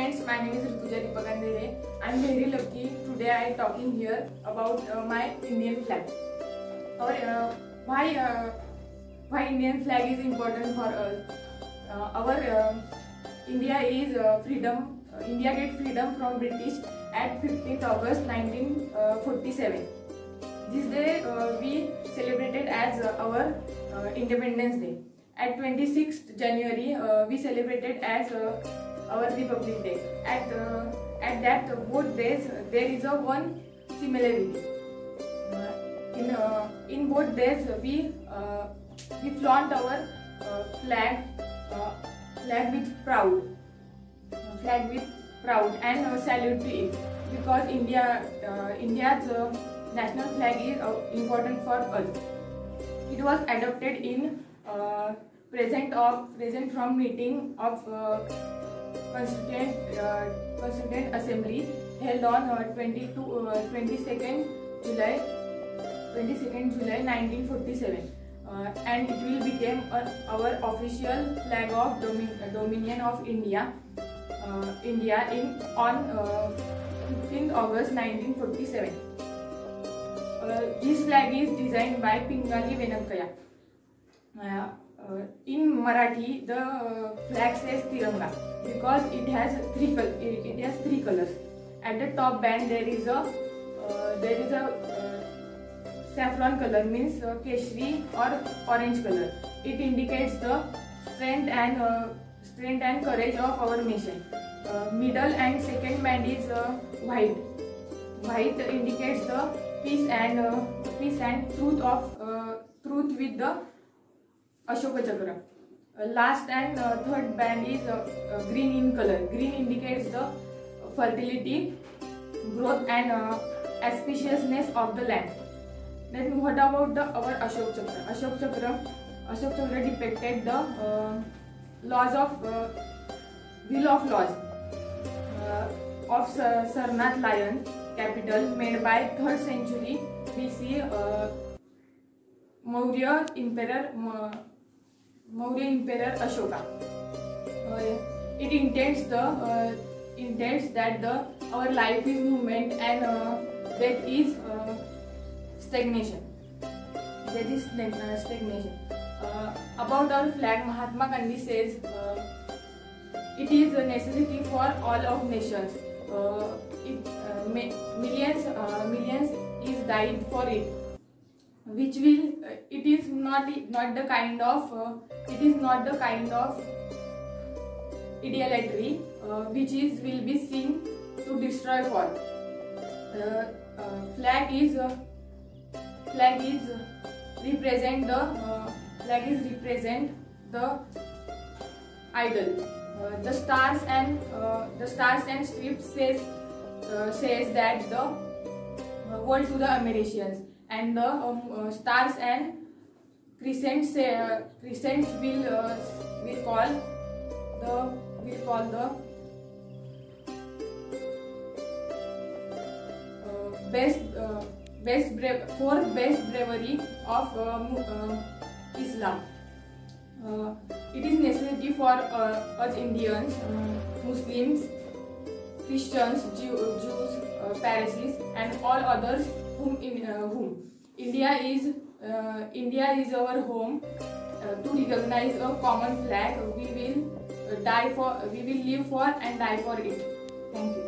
friends, my name is Rituja Deepak Andhere. I am very lucky today I am talking here about my Indian flag. Why Indian flag is important for us? Our India is freedom. India get freedom from British at 15th August 1947. This day we celebrated as our Independence Day. At 26th January we celebrated as our Republic Day. At that both days there is a one similarity. In both days we flaunt our flag with proud, and salute to it, because India's national flag is important for us. It was adopted in present from meeting of Constituent Assembly held on 22nd July 1947, and it will become our official flag of Dominion of India on 15th August 1947. This flag is designed by Pingali Venkayya. In Marathi, the flag says Tiranga because it has three colors. At the top band there is a saffron color, means keshri or orange color. It indicates the strength and courage of our nation. Middle and second band is white. White indicates the peace and truth with the Ashoka Chakra. Last and third band is green in color. Green indicates the fertility, growth and auspiciousness of the land. Then what about our Ashok Chakra? Ashok Chakra depicted the laws of Wheel of Laws of Sarnath lion capital made by 3rd century BC Maurya Emperor Ashoka. It intends that our life is movement and death is stagnation. About our flag, Mahatma Gandhi says it is a necessity for all of nations. Millions is died for it, which will it is not the kind of idolatry which will be seen to destroy for. Flag represent the idol. The stars and strips says that the world to the Americans, and the stars and crescents will call the best bravery of Islam. It is necessity for us Indians, Muslims, Christians, Jews, Parsis, and all others whom India is our home. To recognize a common flag, we will live for and die for it. Thank you.